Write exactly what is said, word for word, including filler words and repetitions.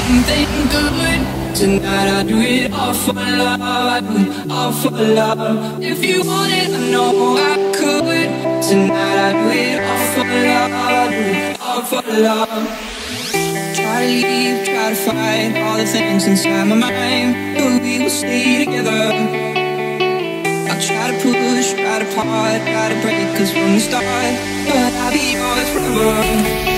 something good. Tonight I do it all for love, I do it all for love. If you want it, I know I could. Tonight I do it all for love, I do it all for love. Try to leave, try to fight all the things inside my mind, but we will stay together. I'll try to push, try to part, try to break us from the start, but I'll be yours forever.